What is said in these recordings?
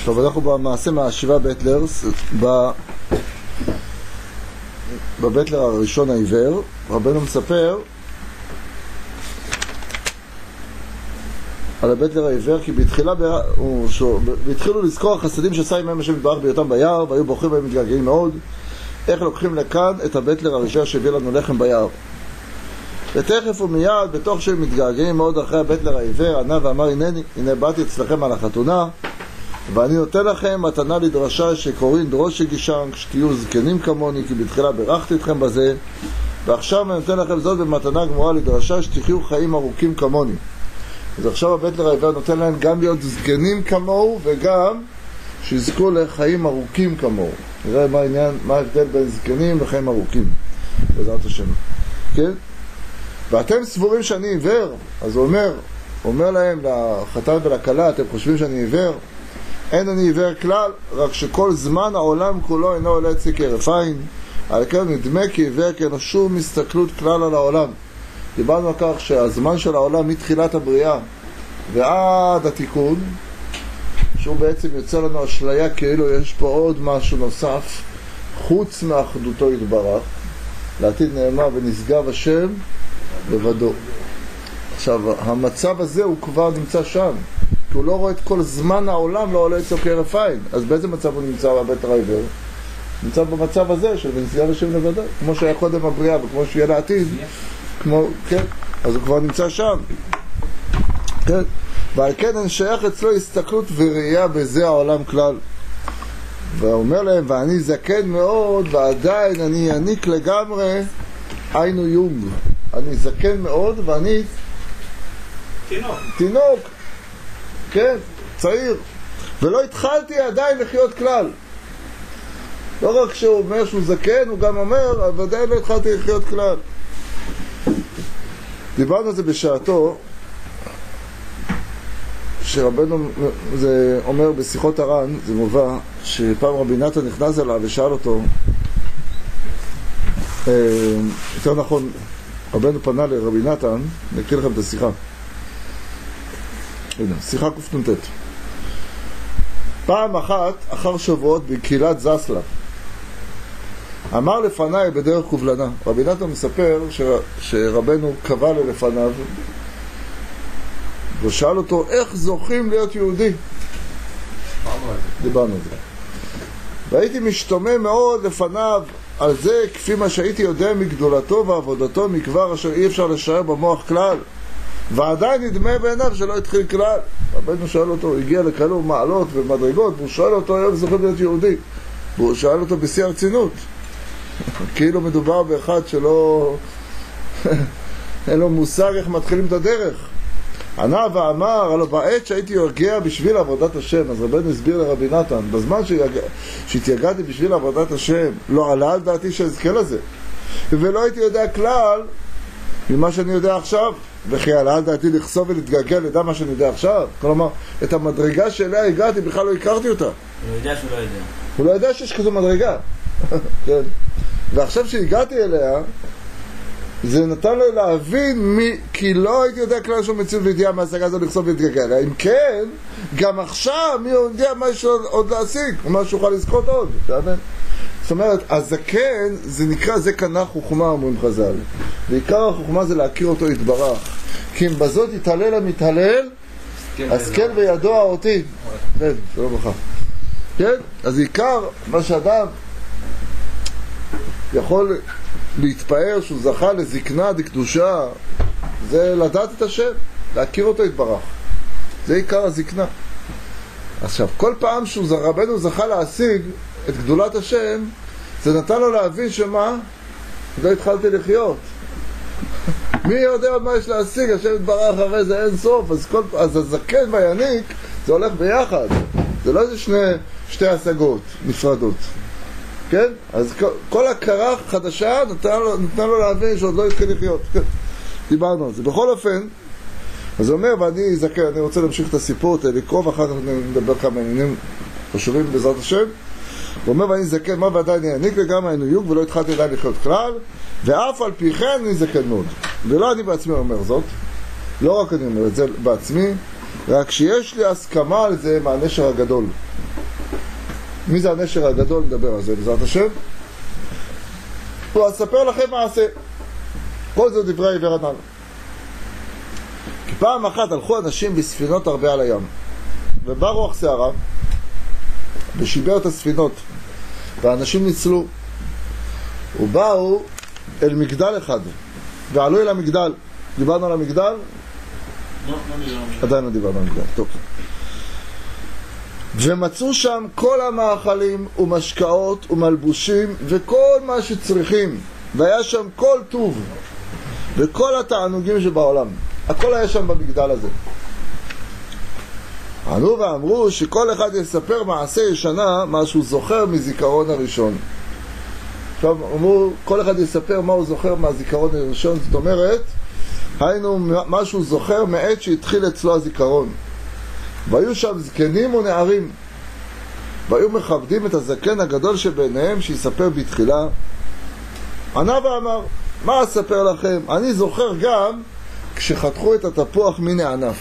טוב, אנחנו במעשה מהשיבה בטלרס, בבטלר הראשון העיוור. רבנו מספר על הבטלר העיוור, כי התחילו לזכור החסדים שעשה עמהם השם יתברך בהיותם ביער, והיו בוכים והם מתגעגעים מאוד. איך לוקחים לכאן את הבטלר הראשון שהביא לנו לחם ביער. ותכף ומיד, בתוך שהם מתגעגעים מאוד אחרי הבטלר העיוור, ענה ואמר, הנה באתי אצלכם על החתונה, ואני נותן לכם מתנה לדרשה שקוראים דרוש שגישן, כשתהיו זקנים כמוני, כי בתחילה ברכתי אתכם בזה, ועכשיו אני נותן לכם זאת במתנה גמורה לדרשה שתחיו חיים ארוכים כמוני. אז עכשיו הבטלר העיוור נותן להם גם להיות זקנים כמוהו, וגם שיזכו לחיים ארוכים כמוהו. נראה מה ההבדל בין זקנים לחיים ארוכים, בעזרת השם. כן? ואתם סבורים שאני עיוור? אז הוא אומר להם, לחתן ולכלה, אתם חושבים שאני עיוור? אין אני עיוור כלל, רק שכל זמן העולם כולו אינו עולה אצלי כהרף עין. על כן נדמה כעיוור, כי אין לו שום הסתכלות כלל על העולם. דיברנו על כך שהזמן של העולם מתחילת הבריאה ועד התיקון, שהוא בעצם יוצא לנו אשליה כאילו יש פה עוד משהו נוסף חוץ מאחדותו יתברך. לעתיד נאמר ונשגב השם לבדו. עכשיו המצב הזה הוא כבר נמצא שם, כי הוא לא רואה את כל זמן העולם לא עולה אצלו כהרף עין. אז באיזה מצב הוא נמצא בבטלר העיוור? נמצא במצב הזה של ונשגב השם לבדו, כמו שהיה קודם הבריאה וכמו שיהיה לעתיד, כן, אז הוא כבר נמצא שם, כן. ועל כן אין שייך אצלו הסתכלות וראייה בזה העולם כלל. ואומר להם, ואני זקן מאוד ועדיין אני יניק לגמרי, היינו יונג. אני זקן מאוד ואני תינוק, כן, צעיר, ולא התחלתי עדיין לחיות כלל. לא רק שהוא אומר שהוא זקן, הוא גם אומר, אבל עדיין לא התחלתי לחיות כלל. דיברנו על זה בשעתו, שרבנו, זה אומר בשיחות הר"ן, זה מובא, שפעם רבי נתן נכנס אליו ושאל אותו, יותר נכון, רבנו פנה לרבי נתן, נקריא לכם את השיחה. הנה, שיחה קופנ"ט. פעם אחת, אחר שבועות, בקהילת זסלב, אמר לפניי בדרך קובלנה. רבי נתן מספר שרבנו קבע לפניו, ושאל אותו, איך זוכים להיות יהודי? דיברנו על זה. והייתי משתומם מאוד לפניו על זה, כפי מה שהייתי יודע מגדולתו ועבודתו מכבר, אשר אי אפשר לשער במוח כלל. ועדיין נדמה בעיניו שלא התחיל כלל. רבנו שואל אותו, הוא הגיע לכאלו מעלות ומדרגות, והוא שואל אותו, איך זוכים להיות יהודי? והוא שואל אותו בשיא הרצינות. כאילו מדובר באחד שלא אין לו מושג איך מתחילים את הדרך. ענה ואמר, הלא בעת שהייתי יוגע בשביל עבודת השם. אז רבנו הסביר לרבי נתן, בזמן שהתייגעתי בשביל עבודת השם, לא עלה על דעתי שאזכה לזה, ולא הייתי יודע כלל ממה שאני יודע עכשיו, וכי עלה על דעתי לחשוף ולהתגעגע לדע מה שאני יודע עכשיו. כלומר, את המדרגה שאליה הגעתי בכלל לא הכרתי אותה. הוא יודע שהוא לא יודע. הוא לא יודע שיש כזו מדרגה. כן. ועכשיו שהגעתי אליה, זה נתן לו להבין כי לא הייתי יודע כלל שהוא מציל וידיעה מהשגה הזו לחשוף ולהתגעגע אליה. אם כן, גם עכשיו מי יודע מה יש עוד להשיג, ומה שאוכל לזכות עוד. זאת אומרת, הזקן, זה נקרא זקנה חוכמה, אומרים חז"ל. ועיקר החוכמה זה להכיר אותו יתברך. כי אם בזאת יתהלל המתהלל, אז כן וידוע אותי. כן, שלום לך. כן? אז עיקר מה שאדם יכול להתפאר שהוא זכה לזקנה דקדושה, זה לדעת את השם, להכיר אותו יתברך. זה עיקר הזקנה. עכשיו, כל פעם רבנו זכה להשיג את גדולת השם, זה נתן לו להבין שמה? לא התחלתי לחיות. מי יודע עוד מה יש להשיג? השם יתברך הרי זה אין סוף. אז הזקן והיניק זה הולך ביחד. זה לא איזה שתי השגות נפרדות. כן? אז כל הכרה חדשה נתנה לו להבין שעוד לא התחיל לחיות. כן? דיברנו על זה. בכל אופן, אז הוא אומר, ואני זקן, אני רוצה להמשיך את הסיפור, לקרוא ואחר כך נדבר כמה עניינים חשובים בעזרת השם. הוא אומר, ואני זקן, מה ועדיין יעניק לגמרי היינו יוג, ולא התחלתי עדיין לחיות כלל, ואף על פי כן אני זקן מאוד. ולא אני בעצמי אומר זאת, לא רק אני אומר את זה בעצמי, רק שיש לי הסכמה על זה מהנשר הגדול. מי זה הנשר הגדול? נדבר על זה בעזרת השם. הוא אספר לכם מעשה. כל זה דברי העבר הנ"ל. כי פעם אחת הלכו אנשים בספינות הרבה על הים, ובא רוח שערה ושיבר את הספינות, והאנשים ניצלו, ובאו אל מגדל אחד ועלו אל המגדל. דיברנו על המגדל? עדיין לא דיברנו על המגדל. טוב. ומצאו שם כל המאכלים ומשקאות ומלבושים וכל מה שצריכים, והיה שם כל טוב וכל התענוגים שבעולם, הכל היה שם במגדל הזה. ענו ואמרו שכל אחד יספר מעשה ישנה, מה שהוא זוכר מזיכרון הראשון. עכשיו אמרו, כל אחד יספר מה הוא זוכר מהזיכרון הראשון, זאת אומרת, היינו מה שהוא זוכר מעת שהתחיל אצלו הזיכרון. והיו שם זקנים ונערים, והיו מכבדים את הזקן הגדול שביניהם שיספר בתחילה. ענה ואמר, מה אספר לכם? אני זוכר גם כשחתכו את התפוח מן הענף.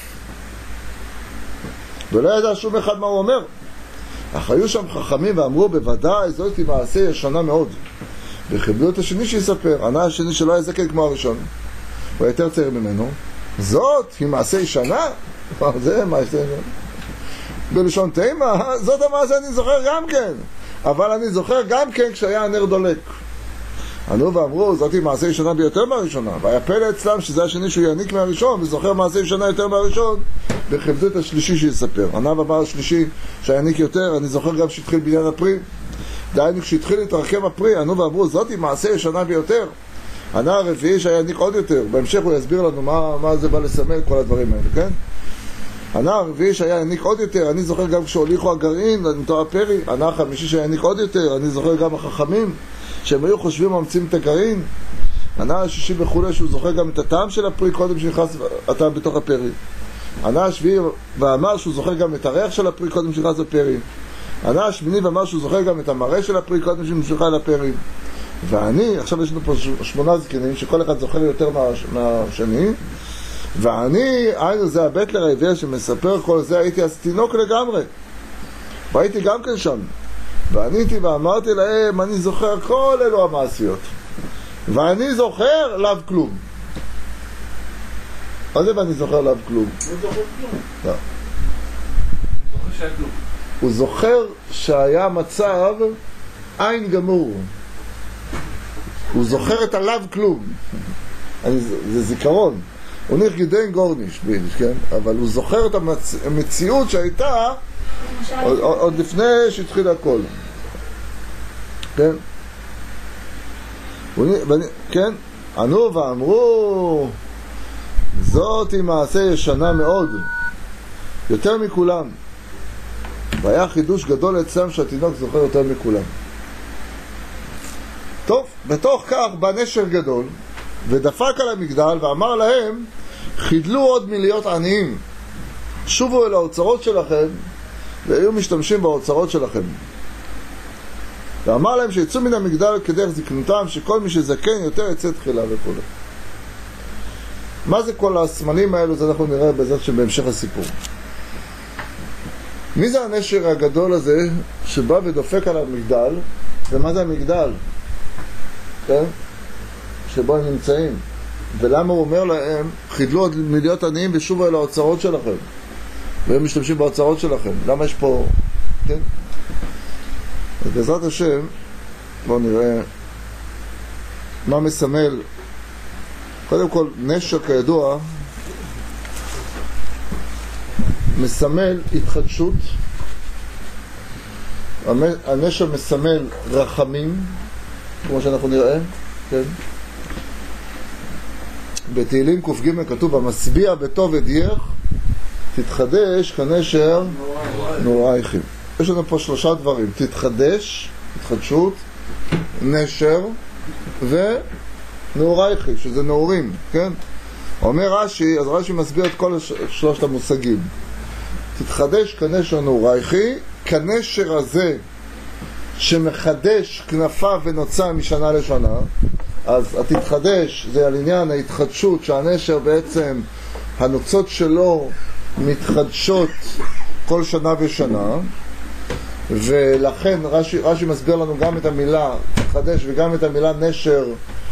ולא ידע שום אחד מה הוא אומר. אך היו שם חכמים ואמרו, בוודאי זאת היא מעשה ישנה מאוד. וכיבדו את השני שיספר. ענה השני שלא היה זקן כמו הראשון, הוא יותר צעיר ממנו, זאת היא מעשה ישנה? זה מעשה בלשון תימה, זאת המעשה אני זוכר גם כן, אבל אני זוכר גם כן כשהיה הנר דולק. ענו ואמרו, זאת היא מעשה ישנה ביותר מהראשונה, והיה פלא אצלם שזה השני שהוא יעניק מהראשון וזוכר מעשה ישנה יותר מהראשון, וכיבדו את השלישי שיספר. ענה ואמר השלישי שיעניק יותר, אני זוכר גם שהתחיל בניין הפרי, דהיינו כשהתחיל להתרקם הפרי. ענו ואמרו, זאת היא מעשה ישנה ביותר. ענה הרביעי שיעניק עוד יותר, בהמשך הוא יסביר לנו מה זה בא לסמל כל הדברים האלה, כן? ענה הרביעי שיעניק עוד יותר, אני זוכר גם כשהוליכו הגרעין לנטוע הפרי. ענה החמישי שיעניק עוד יותר, אני זוכר גם החכמים שהם היו חושבים ממציאים את הגרעין. ענה השישי וכולי שהוא זוכר גם את הטעם של הפרי קודם שנכנס הטעם בתוך הפרי. ענה השביעי ואמר שהוא זוכר גם את הריח של הפרי קודם שנכנס הפרי. ענה השמיני ואמר שהוא זוכר גם את המראה של הפרי קודם שנמשכה לפרי. ואני, עכשיו יש לנו פה 8 זקנים שכל אחד זוכר יותר מהשני, ואני, היינו זה הבטלר העבר שמספר כל זה, הייתי אז תינוק לגמרי, והייתי גם כן שם, ועניתי ואמרתי להם, אני זוכר כל אלו המעשיות, ואני זוכר לאו כלום. מה זה ואני זוכר לאו כלום? הוא זוכר כלום. לא. הוא זוכר שהיה כלום. הוא זוכר שהיה מצב עין גמור. הוא זוכר את הלאו כלום. זה זיכרון. הוא נראה גידן גורניש ביידיש, כן? אבל הוא זוכר את המציאות שהייתה עוד לפני שהתחיל הכל. כן? כן? ענו ואמרו, זאת היא מעשה ישנה מאוד, יותר מכולם. והיה חידוש גדול אצלם שהתינוק זוכר יותר מכולם. טוב, בתוך כך בא נשר גדול ודפק על המגדל ואמר להם, חידלו עוד מלהיות עניים, שובו אל האוצרות שלכם והיו משתמשים באוצרות שלכם. ואמר להם שיצאו מן המגדל כדרך זקנותם, שכל מי שזקן יותר יצא תחילה וכו'. מה זה כל הסמלים האלו? זה אנחנו נראה בעזרת שבהמשך הסיפור. מי זה הנשר הגדול הזה שבא ודופק על המגדל? ומה זה המגדל? כן? שבו הם נמצאים. ולמה הוא אומר להם, חידלו עוד מלהיות עניים ושובו אל האוצרות שלכם, והם משתמשים באוצרות שלכם? למה יש פה? כן? אז בעזרת השם בואו נראה מה מסמל. קודם כל, נשר כידוע מסמל התחדשות. הנשר מסמל רחמים, כמו שאנחנו נראה, כן? בתהילים ק"ג כתוב, המשביע בטוב הדייך תתחדש כנשר נעורייך. יש לנו פה 3 דברים: תתחדש, התחדשות, נשר ונעורייך, שזה נעורים, כן? אומר רש"י, אז רש"י מסביר את כל 3 המושגים. תתחדש כנשר נעורייך, כנשר הזה שמחדש כנפיו ונוצא משנה לשנה. אז התתחדש זה על עניין ההתחדשות, שהנשר בעצם הנוצות שלו מתחדשות כל שנה ושנה. ולכן רש"י מסביר לנו גם את המילה חדש וגם את המילה נשר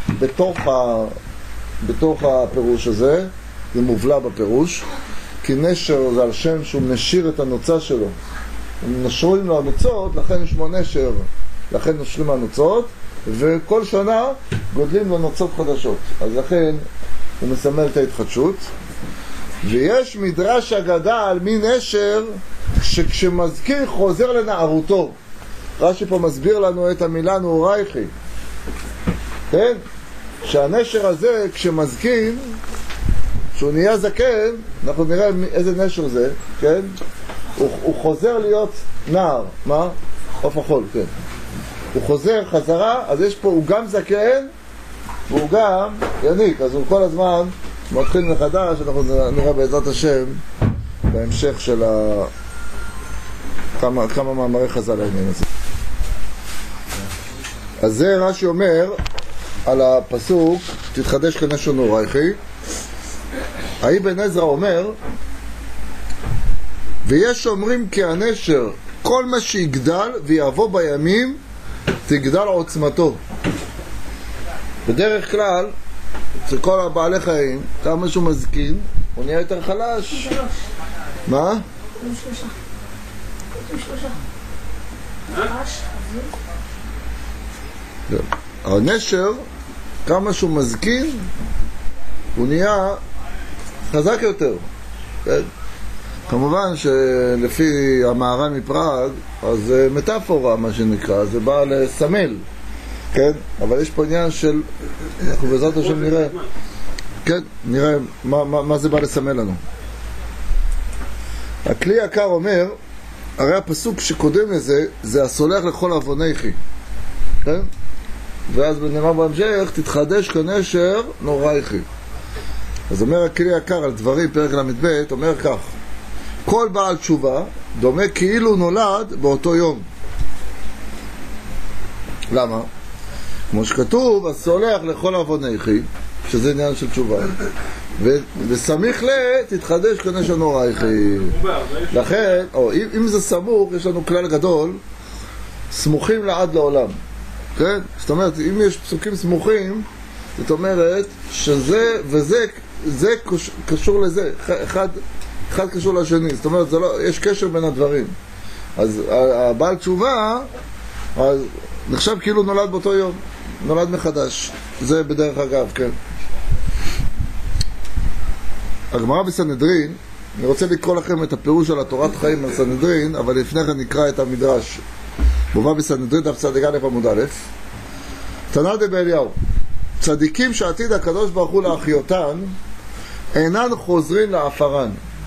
בתוך הפירוש הזה. זה מובלע בפירוש, כי נשר זה על שם שהוא נשיר את הנוצה שלו, נשרים לו הנוצות, לכן שמו נשר, לכן נושרים הנוצות, וכל שנה גודלים לו נוצות חדשות, אז לכן הוא מסמל את ההתחדשות. ויש מדרש אגדה על מי נשר שכשמזכיר חוזר לנערותו. רש"י פה מסביר לנו את המילה נעורייכי, כן? שהנשר הזה כשמזכיר, כשהוא נהיה זקן, אנחנו נראה איזה נשר זה, כן? הוא חוזר להיות נער, מה? עוף החול, כן. הוא חוזר חזרה, אז יש פה, הוא גם זקן והוא גם יניק, אז הוא כל הזמן מתחיל מחדש. אנחנו נראה בעזרת השם בהמשך של כמה מאמרי חז"ל העניין הזה. אז זה רש"י אומר על הפסוק תתחדש כנשר נעורייכי. האבן עזרא אומר, ויש אומרים כי הנשר כל מה שיגדל ויבוא בימים תגדל עוצמתו. בדרך כלל אצל כל הבעלי חיים, כמה שהוא מזקין הוא נהיה יותר חלש. מה? הנשר כמה שהוא מזקין הוא נהיה חזק יותר. כמובן שלפי המהר"ן מפראג אז זה מטאפורה מה שנקרא, זה בא לסמל, כן? אבל יש פה עניין של, אנחנו בעזרת השם נראה, כן, נראה מה זה בא לסמל לנו. הכלי יקר אומר, הרי הפסוק שקודם לזה זה הסולח לכל עוונייכי, כן? ואז נאמר בהמשך תתחדש כנשר נעורייכי. אז אומר הכלי יקר על דברים פרק ל"ב, אומר כך, כל בעל תשובה דומה כאילו נולד באותו יום. למה? כמו שכתוב, הסולח לכל עוונייכי, שזה עניין של תשובה, וסמיך תתחדש כנשר נעורייכי. לכן, אם זה סמוך, יש לנו כלל גדול, סמוכים לעד לעולם, כן? זאת אומרת, אם יש פסוקים סמוכים, זאת אומרת שזה וזה זה קשור לזה, אחד קשור לשני, זאת אומרת, זה לא, יש קשר בין הדברים. אז הבעל תשובה אז נחשב כאילו נולד באותו יום, נולד מחדש. זה בדרך אגב, כן. הגמרא בסנהדרין, אני רוצה לקרוא לכם את הפירוש של התורת חיים על סנהדרין, אבל לפני כן נקרא את המדרש. מובא בסנהדרין דף צדיק א' עמוד א', תנא דבאליהו, צדיקים שעתיד הקדוש ברוך הוא להחיותן אינן חוזרים לעפרן,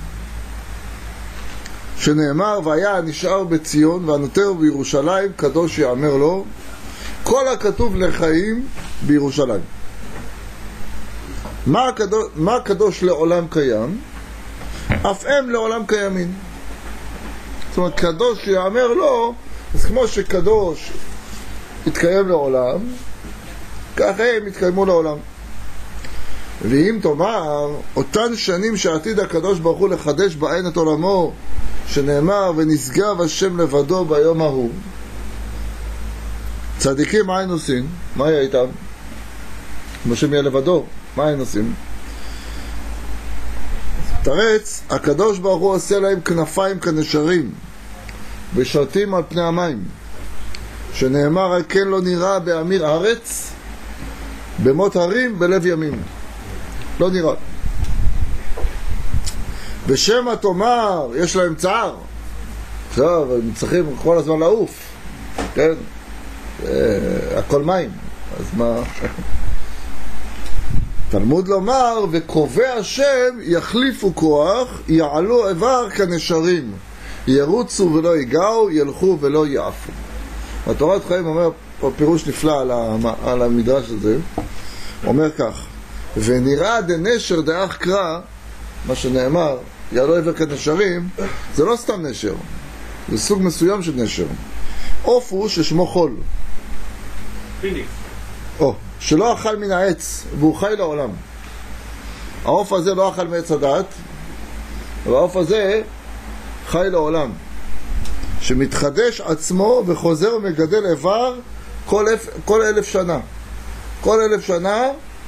שנאמר והיה נשאר בציון והנותר בירושלים קדוש יאמר לו, כל הכתוב לחיים בירושלים. מה קדוש לעולם קיים? אף הם לעולם קיימים. זאת אומרת, קדוש יאמר לו, אז כמו שקדוש יתקיים לעולם, כך הם יתקיימו לעולם. ואם תאמר, אותן שנים שעתיד הקדוש ברוך הוא לחדש בעין את עולמו, שנאמר ונשגב השם לבדו ביום ההוא, צדיקים מה הם עושים? מה היה איתם? השם יהיה לבדו, מה הם עושים? תרץ, הקדוש ברוך הוא עושה להם כנפיים כנשרים ושרתים על פני המים, שנאמר על כן לא נראה באמיר ארץ במות הרים בלב ימים, לא נראה. ושמה תאמר יש להם צער, עכשיו הם צריכים כל הזמן לעוף, כן, הכל מים, אז מה? תלמוד לומר וקובע השם יחליפו כוח, יעלו איבר כנשרים, ירוצו ולא ייגעו, ילכו ולא יעפו. התורת חיים אומר פה פירוש נפלא על המדרש הזה, אומר כך, ונראה דנשר דאח קרא, מה שנאמר יעלו איבר כנשרים, זה לא סתם נשר, זה סוג מסוים של נשר. עוף הוא ששמו חול, פיניקס, שלא אכל מן העץ והוא חי לעולם. העוף הזה לא אכל מעץ הדת, והעוף הזה חי לעולם, שמתחדש עצמו וחוזר ומגדל איבר כל 1,000 שנה. כל 1,000 שנה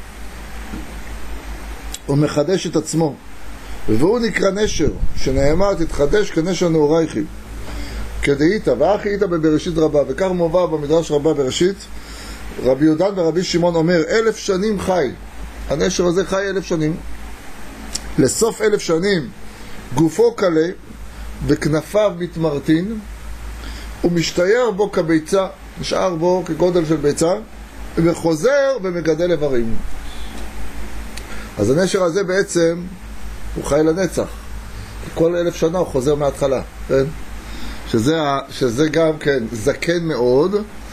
הוא מחדש את עצמו. והוא נקרא נשר, שנאמר תתחדש כנשר נעורייכי. כדאיתא, ואחי איתא בבראשית רבה, וכך מובא במדרש רבה בראשית, רבי יהודן ורבי שמעון אומר, 1,000 שנים חי. הנשר הזה חי 1,000 שנים. לסוף 1,000 שנים גופו קלה וכנפיו מתמרטין, ומשתייר בו כביצה, נשאר בו כגודל של ביצה, וחוזר ומגדל איברים. אז הנשר הזה בעצם הוא חי לנצח, כי כל 1,000 שנה הוא חוזר מההתחלה, כן? שזה גם כן זקן מאוד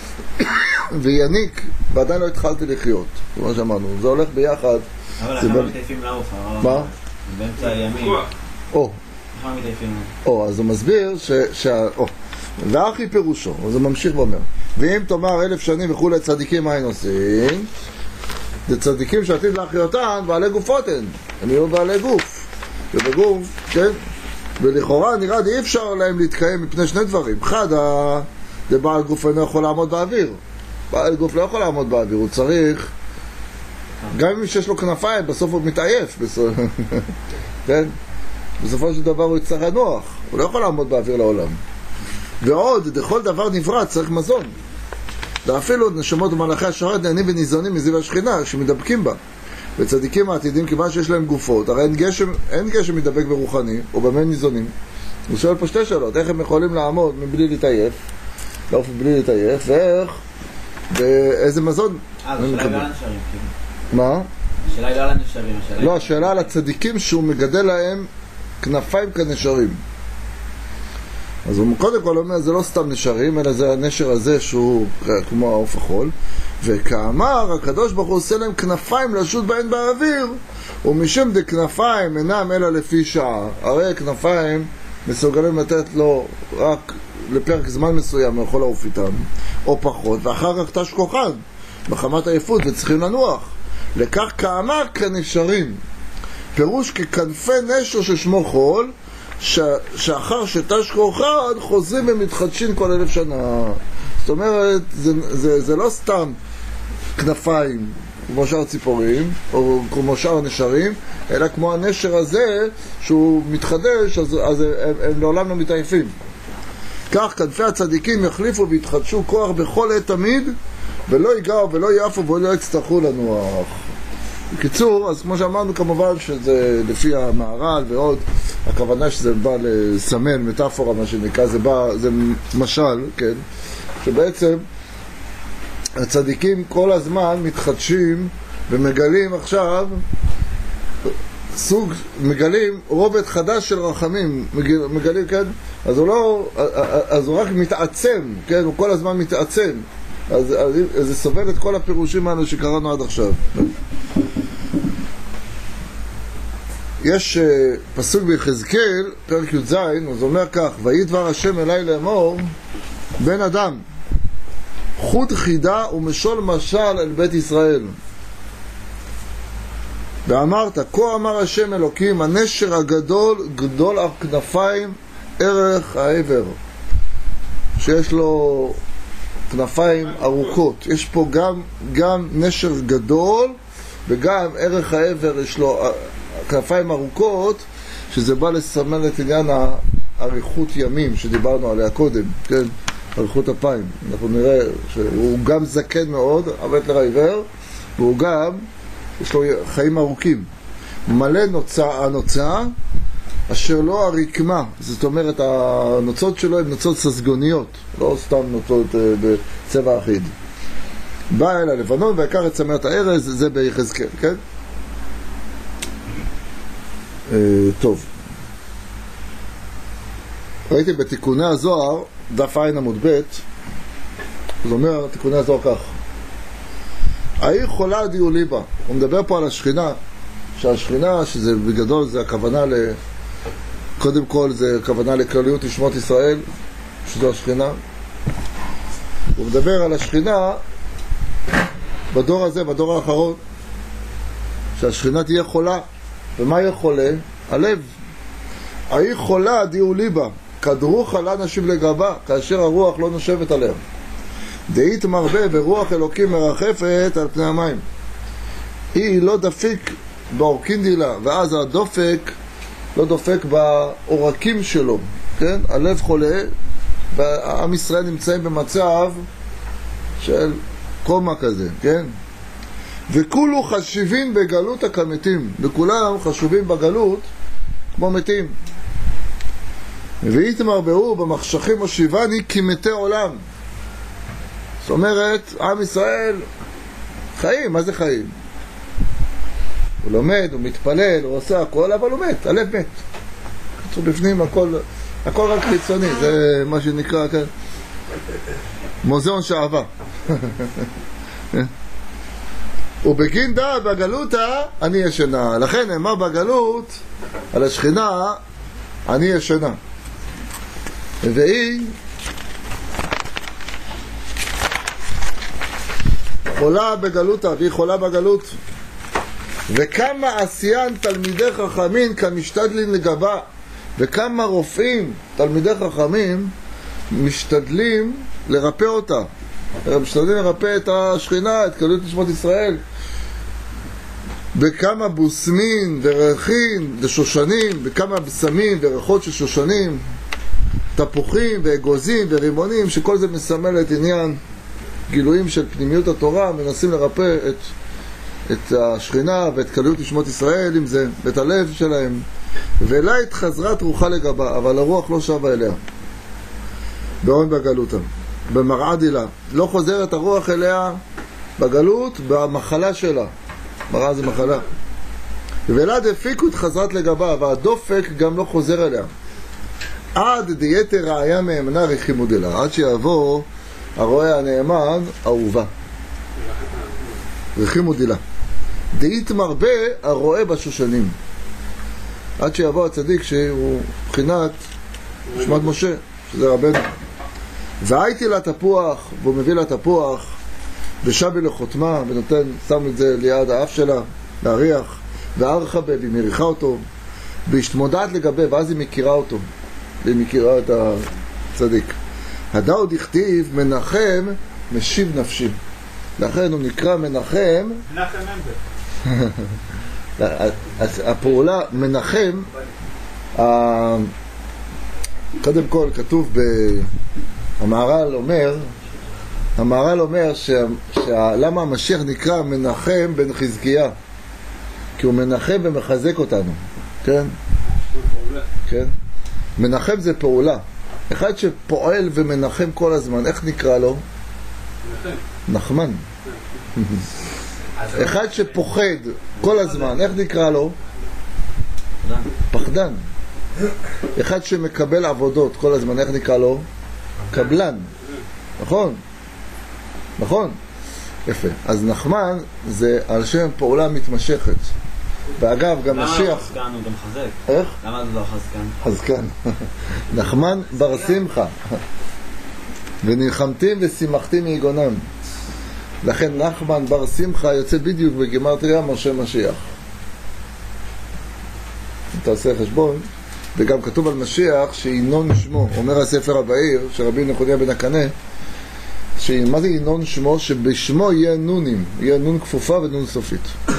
ויניק, ועדיין לא התחלתי לחיות, כמו שאמרנו, זה הולך ביחד. אבל אנחנו מתעייפים לעוף, מה? באמצע הימים. אנחנו מתעייפים. אז הוא מסביר ואחי פירושו, אז הוא ממשיך ואומר, ואם תאמר 1,000 שנים וכו' צדיקים מה הם עושים? זה צדיקים שעתיד להחיותן בעלי גופות הם יהיו בעלי גוף, ובגוף, כן? ולכאורה נראה אי אפשר להם להתקיים מפני שני דברים. אחד, זה בעל גוף אינו יכול לעמוד באוויר. בעל גוף לא יכול לעמוד באוויר, הוא צריך, גם אם שיש לו כנפיים, בסוף הוא מתעייף, כן? בסופו של דבר הוא יצטרך לנוח, הוא לא יכול לעמוד באוויר לעולם. ועוד, לכל דבר נברא צריך מזון. ואפילו נשמות ומלאכי השרת נהנים וניזונים מזיו השכינה שמדבקים בה. וצדיקים העתידים, כיוון שיש להם גופות, הרי אין גשם מדבק ברוחני, או במה ניזונים. הוא שואל פה שתי שאלות, איך הם יכולים לעמוד מבלי להתעייף, לעוף מבלי להתעייף, ואיך, ואיזה מזון השאלה היא לא על הנשרים, מה? השאלה היא לא על הנשרים, לא, השאלה על הצדיקים שהוא מגדל להם כנפיים כנשרים. אז הוא קודם כל אומר, זה לא סתם נשרים, אלא זה הנשר הזה שהוא כמו העוף החול. וכאמר, הקדוש ברוך הוא עושה להם כנפיים לשוט בהן באוויר, ומשום דכנפיים אינם אלא לפי שעה. הרי כנפיים מסוגלים לתת לו רק לפרק זמן מסוים, הוא יכול לעוף איתם, או פחות, ואחר כך תש כוחן, מחמת עייפות, וצריכים לנוח. לכך כאמר כנשרים. פירוש ככנפי נשר ששמו חול, שאחר שתש כוחן חוזרים ומתחדשים כל 1,000 שנה. זאת אומרת, זה לא סתם כנפיים כמו שאר ציפורים או כמו שאר נשרים, אלא כמו הנשר הזה שהוא מתחדש, אז הם לעולם לא מתעייפים. כך כנפי הצדיקים יחליפו והתחדשו כוח בכל עת תמיד, ולא ייגעו ולא יעפו ולא יצטרכו לנוח. בקיצור, אז כמו שאמרנו, כמובן שזה לפי המהר"ל ועוד, הכוונה שזה בא לסמן, מטאפורה מה שנקרא, זה משל, כן? שבעצם הצדיקים כל הזמן מתחדשים ומגלים עכשיו מגלים רובד חדש של רחמים, מגלים, כן? אז הוא רק מתעצם, כן? הוא כל הזמן מתעצם. אז זה סובל את כל הפירושים האלה שקראנו עד עכשיו. יש פסוק ביחזקאל, פרק י"ז, אז אומר כך, ויהי דבר השם אלי לאמור, בן אדם, חוט חידה ומשול משל אל בית ישראל. ואמרת, כה אמר השם אלוקים, הנשר הגדול, גדול על כנפיים, ערך העבר. שיש לו כנפיים ארוכות. יש פה גם נשר גדול, וגם ערך העבר יש לו כנפיים ארוכות, שזה בא לסמל את עניין האריכות ימים שדיברנו עליה קודם, כן? אריכות אפיים. אנחנו נראה שהוא גם זקן מאוד, הבטלר העיוור, והוא גם, יש לו חיים ארוכים. מלא הנוצה, אשר לא הרקמה. זאת אומרת, הנוצות שלו הן נוצות ססגוניות, לא סתם נוצות בצבע אחיד. בא אל הלבנון ויקח את צמרת הארז, זה ביחזקאל, כן? טוב. ראיתי בתיקוני הזוהר, דף עין עמוד ב', זאת אומרת, תיקוני הזוהר כך. העיר חולה דיו ליבה. הוא מדבר פה על השכינה, שהשכינה, שזה בגדול, זה הכוונה קודם כל זה הכוונה לכלליות נשמות ישראל, שזו השכינה. הוא מדבר על השכינה בדור הזה, בדור האחרון, שהשכינה תהיה חולה. ומה יהיה חולה? הלב. העיר חולה דיו ליבה, כדרוך לה נשיב לגבה, כאשר הרוח לא נושבת עליהם. דאית מרבה ורוח אלוקים מרחפת על פני המים. היא לא דפיק בעורקין דילה, ואז הדופק לא דופק בעורקים שלו, כן? הלב חולה, והעם ישראל נמצאים במצב של קומה כזה, כן? וכולו חשיבים בגלות הכמתים, וכולם חשובים בגלות כמו מתים. והייתם בהו במחשכים הושיבני כמתי עולם. זאת אומרת, עם ישראל חיים, מה זה חיים? הוא לומד, הוא מתפלל, הוא עושה הכל, אבל הוא מת, הלב מת. בפנים הכל רק חיצוני, זה מה שנקרא כאן מוזיאון שעבה. ובגין דעת בגלותה אני ישנה. לכן נאמר בגלות על השכינה אני ישנה, והיא חולה בגלותה, והיא חולה בגלות. וכמה עשיין תלמידי חכמים כמשתדלים לגבה, וכמה רופאים תלמידי חכמים משתדלים לרפא אותה, משתדלים לרפא את השכינה, את גלות נשמות ישראל. וכמה בוסמין וריחין ושושנים, וכמה בשמים וריחות של שושנים, תפוחים ואגוזים ורימונים, שכל זה מסמל את עניין גילויים של פנימיות התורה, מנסים לרפא את השכינה ואת גלות נשמות ישראל עם זה, ואת הלב שלהם. ואלה התחזרת רוחה לגבה, אבל הרוח לא שבה אליה בעון בגלותה, במראה דילה. לא חוזרת הרוח אליה בגלות, במחלה שלה. מראה זה מחלה. ואלה דפיקו התחזרת לגבה, והדופק גם לא חוזר אליה עד דיתר ראיה מהאמנה רחימו דילה, עד שיבוא הרואה הנאמן אהובה רחימו דילה. דאית מרבה הרואה בשושנים, עד שיבוא הצדיק שהוא בחינת שמעת משה, שזה רבנו. והייתי לה תפוח, והוא מביא לה תפוח ושבי לחותמה, ונותן, שם את זה ליד האף שלה להריח, וערכה בה, והיא מריחה אותו, והשתמודעת לגבי, ואז היא מכירה אותו, והיא מכירה את הצדיק. הדאוד הכתיב מנחם משיב נפשי, לכן הוא נקרא מנחם. מנחם אמבר. הפעולה מנחם, קודם כל כתוב המהר"ל אומר למה המשיח נקרא מנחם בן חזקיה, כי הוא מנחם ומחזק אותנו, כן? כן? מנחם זה פעולה. אחד שפועל ומנחם כל הזמן, איך נקרא לו? נחמן. אחד שפוחד כל הזמן, איך נקרא לו? פחדן. אחד שמקבל עבודות כל הזמן, איך נקרא לו? קבלן. נכון? נכון? יפה. אז נחמן זה על שם פעולה מתמשכת. ואגב, גם משיח... למה חזקן הוא גם חזק? איך? למה זה לא חזקן? חזקן. נחמן בר שמחה. ונלחמתים ושימחתים מיגונם. לכן נחמן בר שמחה יוצא בדיוק בגימטריה משה משיח. אתה עושה חשבון. וגם כתוב על משיח שינון שמו, אומר הספר הבאיר שרבי נחוניה בן הקנה, מה זה ינון שמו? שבשמו יהיה נונים, יהיה נון כפופה ונון סופית.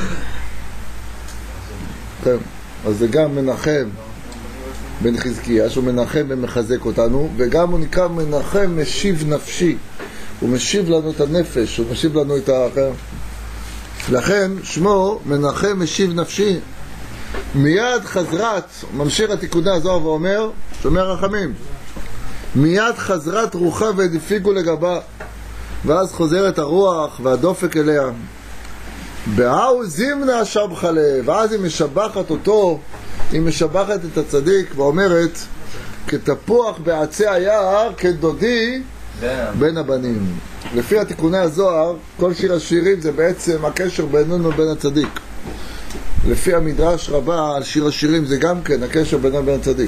כן, אז זה גם מנחם בן חזקיה, שהוא מנחם ומחזק אותנו, וגם הוא נקרא מנחם משיב נפשי, הוא משיב לנו את הנפש, הוא משיב לנו את האחר. לכן שמו מנחם משיב נפשי. מיד חזרת, ממשיך התיקוני הזוהר ואומר, שומר רחמים, מיד חזרת רוחה והדפיקו לגבה, ואז חוזרת הרוח והדופק אליה. בהאו זימנה שבחלה, ואז היא משבחת אותו, היא משבחת את הצדיק ואומרת, כתפוח בעצי היער, כדודי בין הבנים. לפי התיקוני הזוהר, כל שיר השירים זה בעצם הקשר בינינו ובין הצדיק. לפי המדרש רבה על שיר השירים זה גם כן הקשר בינינו ובין הצדיק.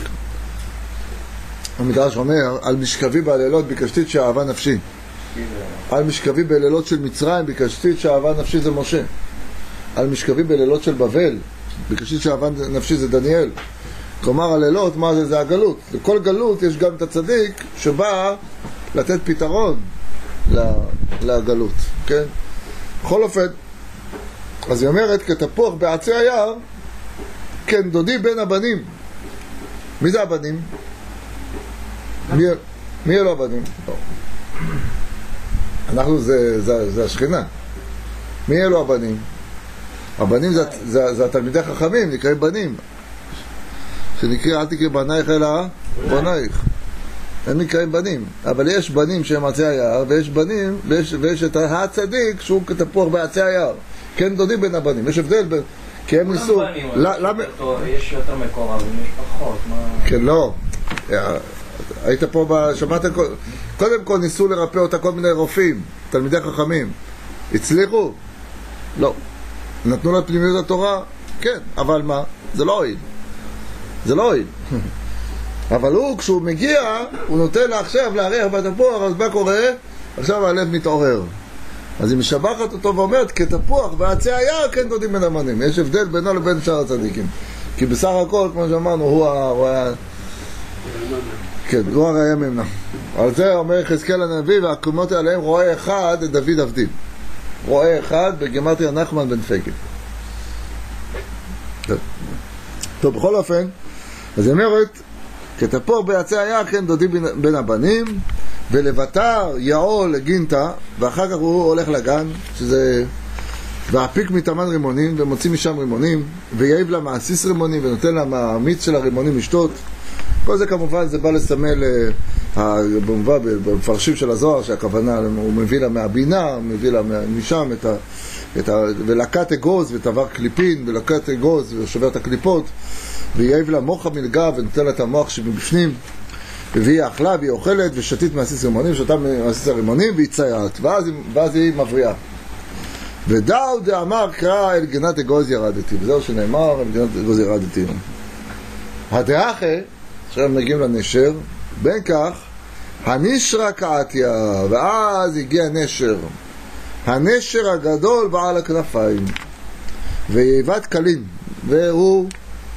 המדרש אומר, על משכבי בלילות ביקשתית שאהבה נפשי. על משכבי בלילות של מצרים ביקשתית שאהבה נפשי זה משה. על משכבי בלילות של בבל ביקשתית שאהבה נפשי זה דניאל. כלומר הלילות, מה זה? זה הגלות. לכל גלות יש גם את הצדיק שבא לתת פתרון לגלות, כן? בכל אופן, אז היא אומרת, כתפוח בעצי היער, כן, דודי בין הבנים. מי זה הבנים? מי אלו הבנים? אנחנו זה השכינה. מי אלו הבנים? הבנים זה התלמידי חכמים, נקראים בנים. שנקרא, אל תקרא בנייך אלא בנייך. הם נקראים בנים. אבל יש בנים שהם עצי היער, ויש בנים, ויש את הצדיק שהוא כתפוח בעצי היער. כן, דודי בין הבנים. יש הבדל בין... כי הם ניסו... יש יותר מקורבים, יש פחות. כן, לא. היית פה, שמעת... קודם כל ניסו לרפא אותה כל מיני רופאים, תלמידי חכמים. הצליחו? לא. נתנו לה פנימיות התורה? כן. אבל מה? זה לא הועיל. זה לא הועיל. אבל הוא, כשהוא מגיע, הוא נותן לה עכשיו להריח בתפוח, אז מה קורה? עכשיו הלב מתעורר. אז היא משבחת אותו ואומרת, כתפוח בעצי היער כן דודים בין הבנים. יש הבדל בינו לבין שאר הצדיקים. כי בסך הכל, כמו שאמרנו, הוא היה... כן, הוא הרי היה ממנה. על זה אומר יחזקאל הנביא, והקומות עליהם רואה אחד את דוד עבדי. רואה אחד בגימטריה נחמן בן פגל. טוב, בכל אופן, אז היא אומרת, כתפוח בעצי היער כן דודים בין הבנים, ולבטר יעול לגינתה, ואחר כך הוא הולך לגן, שזה... והפיק מתאמן רימונים, ומוציא משם רימונים, ויעיב לה מעסיס רימונים, ונותן לה מהמיץ של הרימונים לשתות. כל זה כמובן זה בא לסמל, במפרשים של הזוהר, שהכוונה, הוא מביא לה מהבינה, הוא מביא לה משם ולקט אגוז, ותעבר קליפין, ולקט אגוז, ושובר את הקליפות, ויעיב לה מוח המלגה, ונותן לה את המוח שמבפנים, והיא אכלה, והיא אוכלת, ושתית מעסיס רימונים, שותה מעסיס הרימונים, והיא ציירת, ואז היא מבריאה. ודאו דאמר קרא אל גנת אגוז ירדתי, וזהו שנאמר, אל גנת אגוז ירדתי. הדאחה, עכשיו מגיעים לנשר, בין כך, הנשרה קעתיה, ואז הגיע נשר, הנשר הגדול בעל הכנפיים, ויבט קלין, והוא,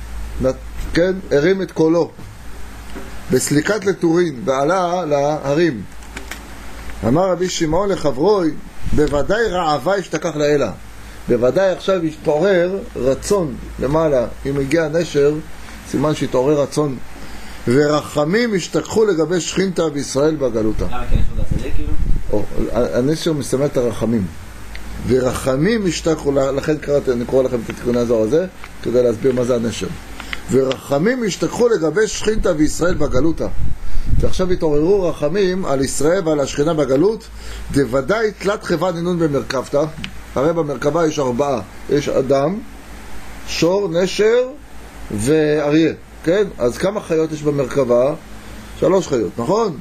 כן, הרים את קולו, בסליקת לטורין, ועלה להרים. אמר רבי שמעון לחברוי, בוודאי רעבה ישתכח לאלה. בוודאי עכשיו יתעורר רצון למעלה. אם הגיע נשר, סימן שיתעורר רצון. ורחמים ישתכחו לגבי שכינתה בישראל בגלותה. למה כן יש עוד הצדיק כאילו? הנשר מסמל את הרחמים. ורחמים ישתכחו, לכן אני קורא לכם את התיקון הזו הזה, כדי להסביר מה זה הנשר. ורחמים ישתכחו לגבי שכינתה בישראל בגלותה. ועכשיו התעוררו רחמים על ישראל ועל השכינה בגלות, דוודאי תלת חווה נינון במרכבתא. הרי במרכבה יש 4, יש אדם, שור, נשר ואריה, כן? אז כמה חיות יש במרכבה? 3 חיות, נכון?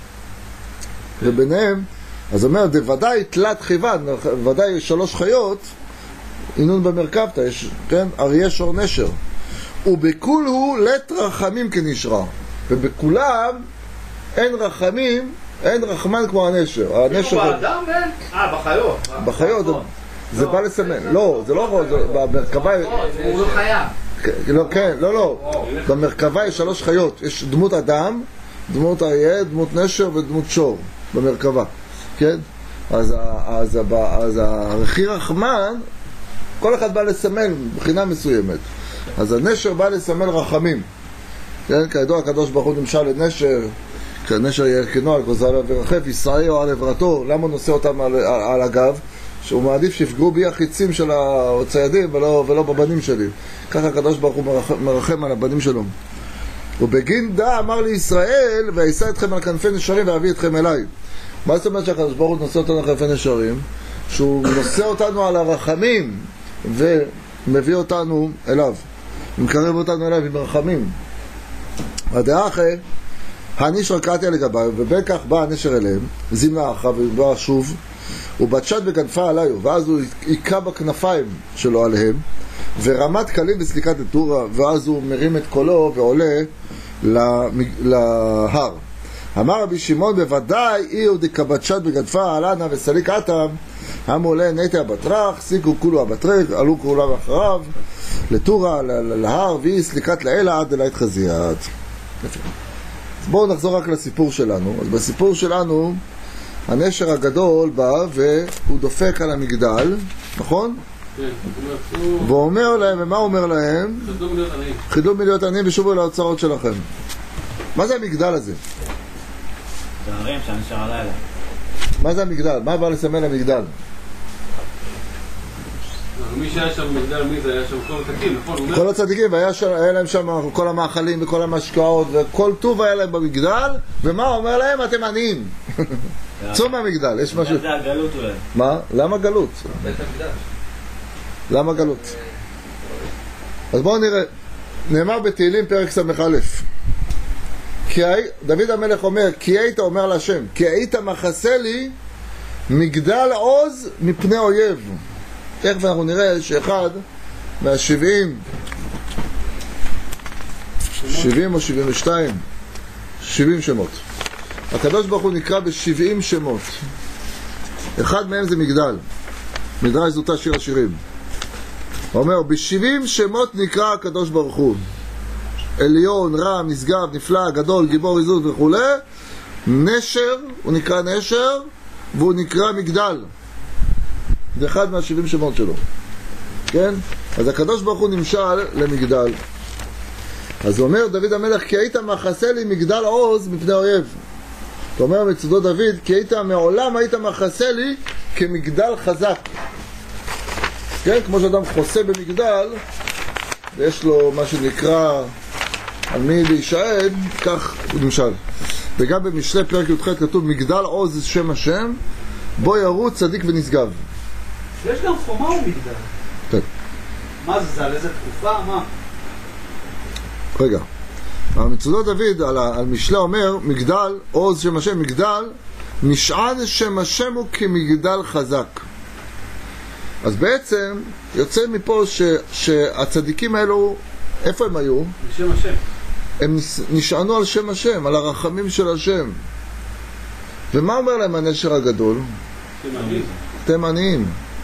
וביניהם, אז אומר, דוודאי תלת חווה, ודאי יש 3 חיות, נינון במרכבתא, יש, כן? אריה, שור, נשר. ובכול הוא לת רחמים כנשרה, ובכולם אין רחמים, אין רחמן כמו הנשר. כאילו באדם אין? בחיות. בחיות, זה בא לסמן. לא, זה לא, במרכבה... הוא לא חיה. כן, לא. במרכבה יש 3 חיות. יש דמות אדם, דמות אריה, דמות נשר ודמות שור. במרכבה, כן? אז הרכי רחמן, כל אחד בא לסמן בחינה מסוימת. אז הנשר בא לסמל רחמים. כן, כידוע הקדוש ברוך הוא נמשל לנשר, כשהנשר ירכנו על גוזל ורחף, ישראל או על עברתו. למה הוא נושא אותם על הגב? שהוא מעדיף שיפגעו בי החיצים של הציידים ולא בבנים שלי. ככה הקדוש ברוך הוא מרחם על הבנים שלו. ובגין דע אמר לישראל, וישא אתכם על כנפי נשרים ואביא אתכם אליי. מה זאת אומרת שהקדוש ברוך הוא נושא אותנו על כנפי נשרים? שהוא נושא אותנו על הרחמים ומביא אותנו אליו, מקרב אותנו אליו עם רחמים. הדאחה, הנשר קעתיה לגביו, ובין כך בא הנשר אליהם, זימנה אחריו ובא שוב, ובתשת בכנפה עליו, ואז הוא עיקה בכנפיים שלו עליהם, ורמת קלים בסליקת לטורה, ואז הוא מרים את קולו ועולה להר. אמר רבי שמעון, בוודאי אי הוא דקבתשת בכנפה עלנה וסליק עתם, המולה נטע הבטרח, סיקו כולו הבטרח, עלו כולם אחריו, לטורה, להר, ויס, לקראת לאלה עד אלית חזיית. אז בואו נחזור רק לסיפור שלנו. אז בסיפור שלנו, הנשר הגדול בא והוא דופק על המגדל, נכון? כן. והוא אומר להם, ומה הוא אומר להם? חדלו מלהיות עניים. חדלו מלהיות עניים ושובו להוצאות שלכם. מה זה המגדל הזה? זה הרים שהנשר הלילה. מה זה המגדל? מה בא לסמן המגדל? מי שהיה שם במגדל, מי זה? היה שם כל הצדיקים, נכון? כל הצדיקים, והיה להם שם כל המאכלים וכל המשקאות וכל טוב היה להם במגדל, ומה הוא אומר להם? אתם עניים. צאו מהמגדל, יש משהו... זה הגלות אולי. מה? למה גלות? בית המקדש. למה גלות? אז בואו נראה. נאמר בתהילים פרק ס"א. דוד המלך אומר, כי היית אומר להשם, כי היית מחסה לי מגדל עוז מפני אויב. תכף אנחנו נראה שאחד מה-70 או 72 70 שמות. הקדוש ברוך הוא נקרא ב-70 שמות. אחד מהם זה מגדל. מדרש זוטה שיר השירים. הוא אומר, ב-70 שמות נקרא הקדוש ברוך הוא. עליון, רם, נשגב, נפלא, גדול, גיבור, עזות וכו'. נשר, הוא נקרא נשר, והוא נקרא מגדל. זה אחד מה-70 שמות שלו. כן? אז הקדוש ברוך הוא נמשל למגדל. אז הוא אומר דוד המלך, כי היית מחסה לי מגדל עוז מפני אויב. אתה אומר מצודו דוד, כי היית מעולם היית מחסה לי כמגדל חזק. כן? כמו שאדם חוסה במגדל, ויש לו מה שנקרא על מי להישען, כך הוא נמשל. וגם במשלי פרק י"ח כתוב, מגדל עוז שם השם, בו ירוץ צדיק ונשגב. יש גם חומה ומגדל. כן. מה זה? על איזה תקופה? מה? רגע. המצודות דוד על משלה אומר, מגדל, עוז שם השם, מגדל, נשען שם השם הוא כמגדל חזק. אז בעצם יוצא מפה שהצדיקים האלו, איפה הם היו? בשם השם. הם נשענו על שם השם, על הרחמים של השם. ומה אומר להם הנשר הגדול? אתם עניים.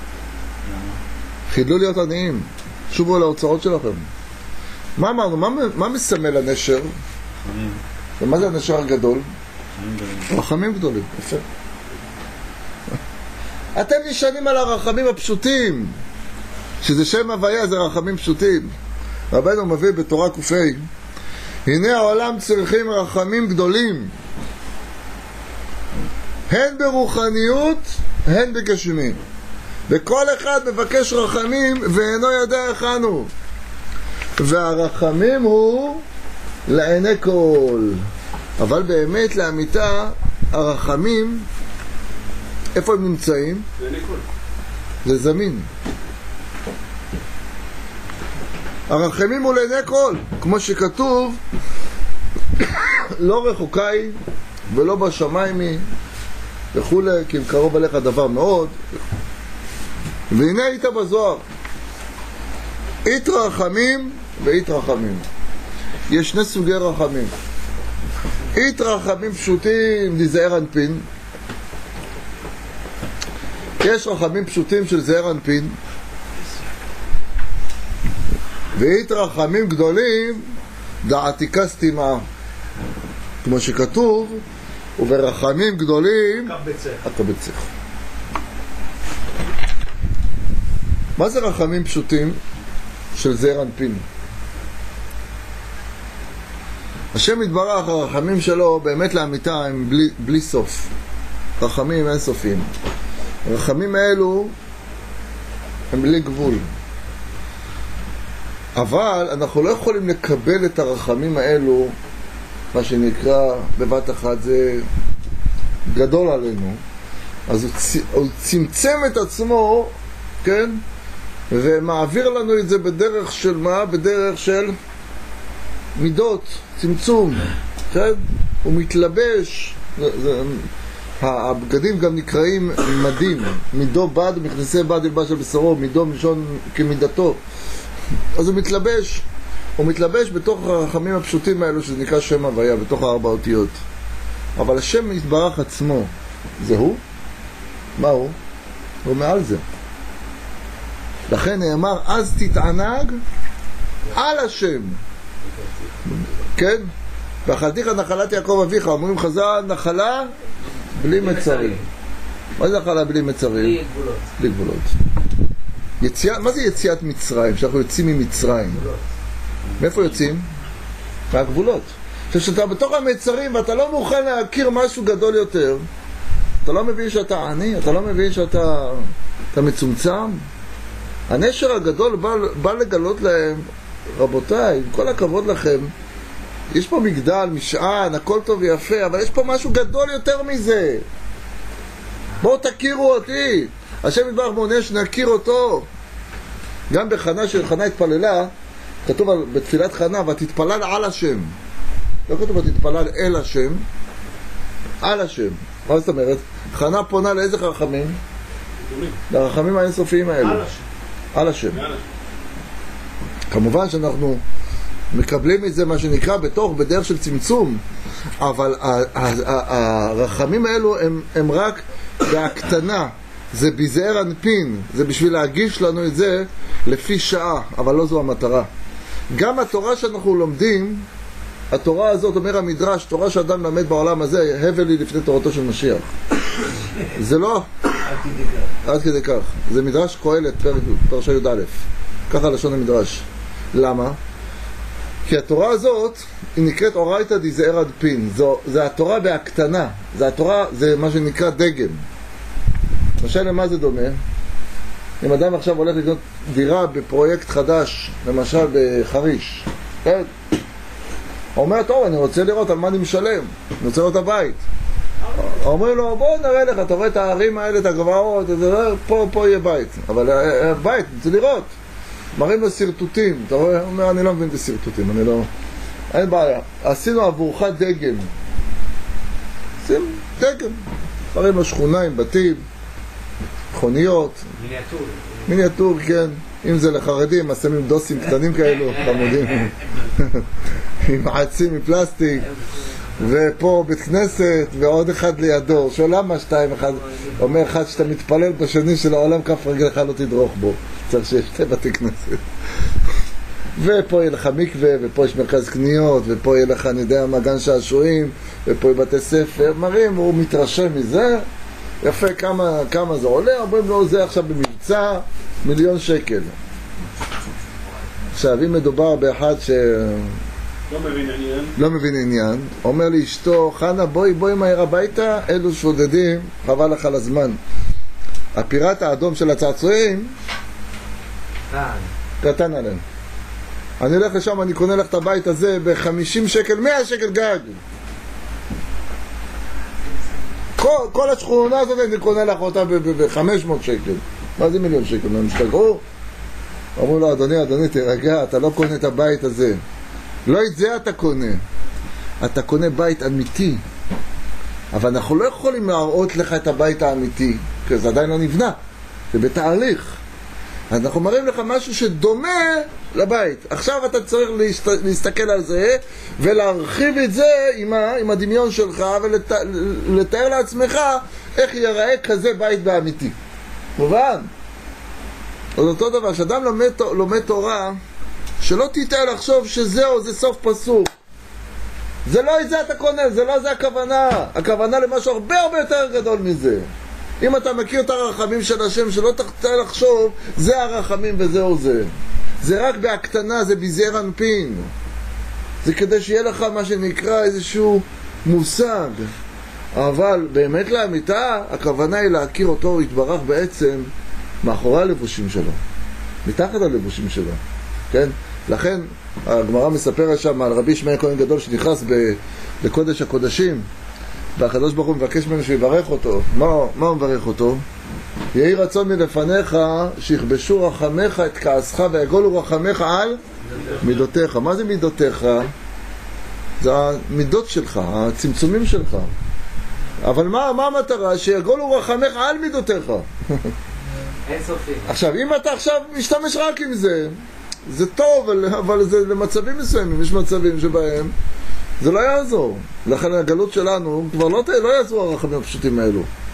חדלו להיות עניים. שובו להוצאות שלכם. מה אמרנו? מה מסמל הנשר? חמים. ומה זה הנשר הגדול? חמים גדולים. רחמים גדולים. יפה. אתם נשענים על הרחמים הפשוטים. שזה שם הוויה, זה רחמים פשוטים. רבנו מביא בתורה ק"ה, הנה העולם צריכים רחמים גדולים, הן ברוחניות, הן בגשמים. וכל אחד מבקש רחמים ואינו יודע היכן הוא. והרחמים הוא לעיני כל. אבל באמת לאמיתה, הרחמים, איפה הם נמצאים? לעיני כל. זה זמין. הרחמים הוא לעיני כל, כמו שכתוב, לא רחוקי ולא בשמיים היא וכולי, כי אם קרוב עליך דבר מאוד. והנה היית בזוהר, אית רחמים ואית רחמים. יש שני סוגי רחמים. אית רחמים פשוטים דזעיר אנפין, יש רחמים פשוטים של זעיר אנפין, ואית רחמים גדולים דעתיקה סתימה, כמו שכתוב, וברחמים גדולים הקבצך. מה זה רחמים פשוטים של זעיר אנפין? השם יתברך, הרחמים שלו באמת לאמיתה הם בלי סוף. רחמים אין סופיים. הרחמים האלו הם בלי גבול. אבל אנחנו לא יכולים לקבל את הרחמים האלו, מה שנקרא בבת אחת, זה גדול עלינו. אז הוא צמצם את עצמו, כן? ומעביר לנו את זה בדרך של מה? בדרך של מידות, צמצום, כן? הוא מתלבש, הבגדים גם נקראים מדים, מידו בד ומכנסי בד ילבש על בשרו, מידו מלשון כמידתו. אז הוא מתלבש בתוך הרחמים הפשוטים האלו, שזה נקרא שם הוויה, בתוך 4 אותיות. אבל השם יתברך עצמו, זה הוא? מה הוא? הוא מעל זה. לכן נאמר, אז תתענג על השם. כן? ואכלתיך נחלת יעקב אביך. אומרים חז"ל, נחלה בלי מצרים. מה זה נחלה בלי מצרים? בלי גבולות. בלי גבולות. מה זה יציאת מצרים? שאנחנו יוצאים ממצרים. מאיפה יוצאים? מהגבולות. כשאתה בתוך המצרים ואתה לא מוכן להכיר משהו גדול יותר, אתה לא מבין שאתה עני, אתה לא מבין שאתה מצומצם. הנשר הגדול בא לגלות להם, רבותיי, עם כל הכבוד לכם, יש פה מגדל, משען, הכל טוב ויפה, אבל יש פה משהו גדול יותר מזה. בואו תכירו אותי. השם יתברך מונה שנכיר אותו. גם בחנה, שחנה התפללה, כתוב בתפילת חנה, ותתפלל על השם. לא כתוב ותתפלל אל השם, על השם. מה זאת אומרת? חנה פונה לאיזה חכמים? לרחמים האינסופיים האלו. על השם. כמובן שאנחנו מקבלים את זה מה שנקרא בדרך של צמצום, אבל הרחמים האלו הם רק בהקטנה. זה בזעיר אנפין, זה בשביל להגיש לנו את זה לפי שעה, אבל לא זו המטרה. גם התורה שאנחנו לומדים, התורה הזאת, אומר המדרש, תורה שאדם למד בעולם הזה, הבל לי לפני תורתו של משיח. זה לא עד כדי כך. זה מדרש קהלת, פרשה י"א. ככה לשון המדרש. למה? כי התורה הזאת היא נקראת אורייתא דזעיר אנפין. זה התורה בהקטנה. זה התורה, זה מה שנקרא דגם. למשל, למה זה דומה? אם אדם עכשיו הולך לקנות דירה בפרויקט חדש, למשל בחריש, כן? הוא אומר, טוב, אני רוצה לראות על מה אני משלם, אני רוצה לראות את הבית. אומרים לו, בוא נראה לך, אתה רואה את הערים האלה, את הגבעות, פה יהיה בית. אבל בית, אני רוצה לראות. מראים לו סרטוטים, אתה רואה? הוא אומר, אני לא מבין את הסרטוטים, אני לא... אין בעיה. עשינו עבורך דגם. עשינו דגם. מראים לו שכונה עם בתים, מכוניות. מיניאטור, כן. אם זה לחרדים, אז שמים דוסים קטנים כאלו, חמודים. עם עצים מפלסטיק. ופה בית כנסת, ועוד אחד לידו. שואלם מה שתיים, אחד אומר אחד שאתה מתפלל בשני של העולם, כף רגלך לא תדרוך בו. צריך שיש שתי בתי כנסת. ופה יהיה לך מקווה, ופה יש מרכז קניות, ופה יהיה לך, אני יודע, מגן שעשועים, ופה יהיה בתי ספר. מראים, הוא מתרשם מזה. יפה, כמה זה עולה, אומרים לו, זה עכשיו במבצע, 1,000,000 שקל. עכשיו, אם מדובר באחד לא מבין עניין, אומר לי אשתו, חנה, בואי מהר הביתה, אלו שודדים, חבל לך על הזמן. הפיראט האדום של הצעצועים, קטן עליהם. אני הולך לשם, אני קונה לך את הבית הזה ב-50 שקל, 100 שקל גג. כל השכונה הזאת אני קונה לך אותה ב-500 שקל. מה זה 1,000,000 שקל? הם משתגעו? אמרו לו, אדוני, תרגע, אתה לא קונה את הבית הזה. לא את זה אתה קונה. אתה קונה בית אמיתי. אבל אנחנו לא יכולים להראות לך את הבית האמיתי, כי זה עדיין לא נבנה. זה בתהליך. אז אנחנו מראים לך משהו שדומה לבית. עכשיו אתה צריך להסתכל על זה ולהרחיב את זה עם הדמיון שלך ולתאר לעצמך איך ייראה כזה בית באמיתי. מובן? אז אותו דבר, שאדם לומד תורה, שלא תיתן לחשוב שזהו, זה סוף פסוק. זה לא את זה אתה קונה, זה לא זה הכוונה. הכוונה למשהו הרבה יותר גדול מזה. אם אתה מכיר את הרחמים של השם, שלא תחתה לחשוב, זה הרחמים וזהו זה. זה רק בהקטנה, זה בזעיר אנפין. זה כדי שיהיה לך מה שנקרא איזשהו מושג. אבל באמת לאמיתה, הכוונה היא להכיר אותו יתברך בעצם מאחורי הלבושים שלו. מתחת הלבושים שלו. כן? לכן, הגמרא מספרת שם על רבי ישמעאל כהן גדול שנכנס לקודש הקודשים, והקדוש ברוך הוא מבקש ממנו שיברך אותו. מה הוא מברך אותו? יהי רצון מלפניך שיכבשו רחמך את כעסך ויגולו רחמך על מידותיך. מה זה מידותיך? זה המידות שלך, הצמצומים שלך. אבל מה המטרה? שיגולו רחמך על מידותיך. אין סופי. עכשיו, אם אתה עכשיו משתמש רק עם זה, זה טוב, אבל זה למצבים מסוימים. יש מצבים שבהם זה לא יעזור. לכן הגלות שלנו כבר לא יעזרו הרחמים הפשוטים האלו.